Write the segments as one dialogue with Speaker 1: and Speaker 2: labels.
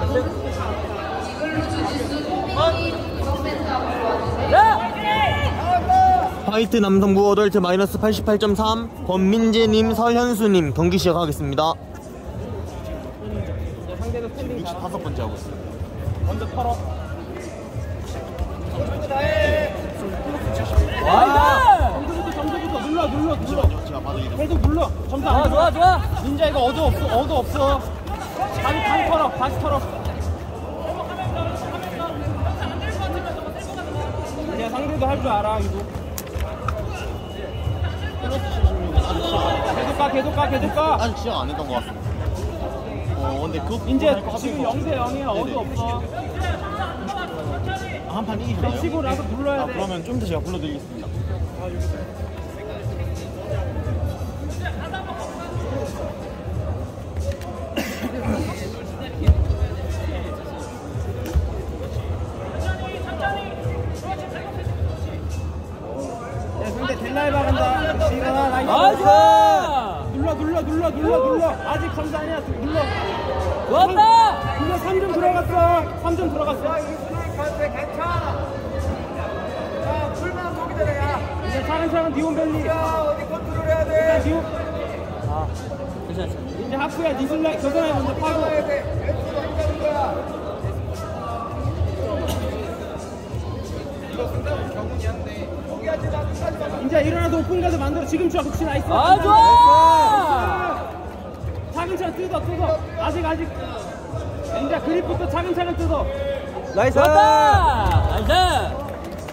Speaker 1: 화이트 남성부 어덜트 마이너스 88.3 권민재님, 설현수님 경기 시작하겠습니다.
Speaker 2: 상대도 스탠딩
Speaker 1: 65번째 하고 있어요.
Speaker 2: 먼저 털어. 점수부터 눌러.
Speaker 1: 제가 봐도 이거
Speaker 2: 계속 눌러. 점수. 좋아. 민자 이거 어도 없어. 다시 털어. 야, 상대도 할 줄 알아, 이거. 계속 가.
Speaker 1: 아직 시작 안 했던 것 같습니다. 근데
Speaker 2: 이제 지금 0대0이야. 어도 없어.
Speaker 1: 한 판 이기세요.
Speaker 2: 치고 나서 눌러야 돼.
Speaker 1: 그러면 좀 더 제가 불러드리겠습니다.
Speaker 2: 상대 델라에 박은다. 일어나, 나이스. 눌러. 아직 감사 아니야. 눌러.
Speaker 3: 좋았다.
Speaker 2: 눌러. 3점 들어갔어.
Speaker 4: 괜찮아. 자, 불만 보기 전에 야.
Speaker 2: 이제 차근차근 디온벨리.
Speaker 4: 야, 어디 컨트롤 해야 돼.
Speaker 2: 디온.
Speaker 3: 괜찮아.
Speaker 2: 이제 하프야. 니슬라 겨선에 먼저 파고.
Speaker 4: 해야 돼. 엑스도 한다는 거야. 이거 승자는 경훈이 한데. 포기하지 마. 끝까지 마.
Speaker 2: 이제 일어나서 오픈 가드 만들어. 지금 좋아. 그치, 나이스.
Speaker 3: 좋아.
Speaker 2: 차근차근 뜯어. 아직. 이제 그립부터 차근차근 뜯어.
Speaker 3: 나이스. 좋았다. 나이스.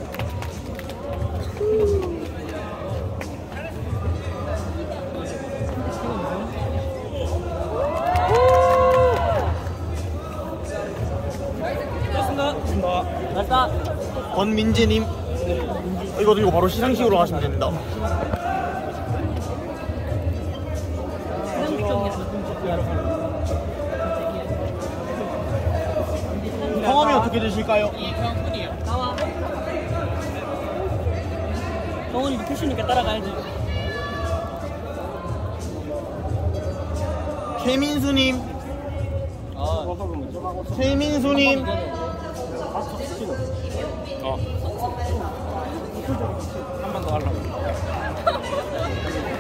Speaker 3: 됐다.
Speaker 1: 권민재님, 이거 들고 바로 시상식으로 하시면 됩니다. 성함이 어떻게 되실까요?
Speaker 3: 성훈이 패시니까 따라가야지.
Speaker 1: 최민수님,
Speaker 2: 한 번 더 하려고.